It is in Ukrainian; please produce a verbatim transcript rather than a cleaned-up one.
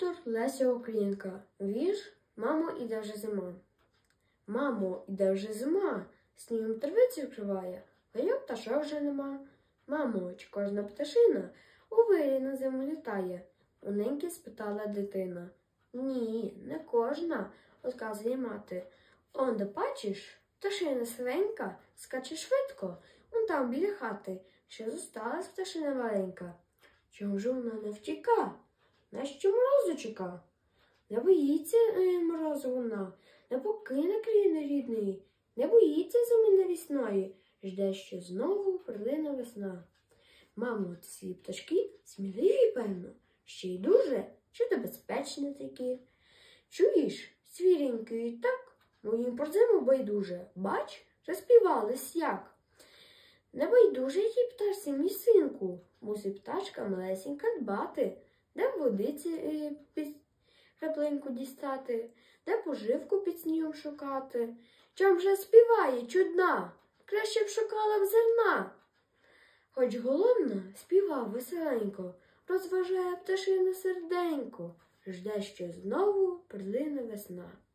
Автор Леся Українка. Вірш «Мамо, іде вже зима». Мамо, іде вже зима, снігом травиці вкриває, а я пташок вже нема. Мамо, чи кожна пташина у вирі на зиму літає? У неньки спитала дитина. Ні, не кожна, odказує мати. Он де бачиш, пташина сивенька скаче швидко, он там біля хати, що зосталась пташина маленька. Чому ж вона не втіка? Нащо морозу чека? Не боїться е, морозу вона, не покине країни рідної, не боїться зими навісної, жде, що знову прилине весна. Мамо, ці пташки сміливі, певно, ще й дуже, чи небезпечні такі. Чуєш, свіренький, так, моїм про зиму байдуже, бач, розпівались як. Не байдуже їй пташці, мій синку, мусить пташка малесенька дбати, де водиці е, під краплинку дістати, де поживку під снігом шукати. Чом же співає чудна, краще б шукала б зерна. Хоч голодна, співав веселенько, розважає пташине серденько, жде, що знову прилине весна.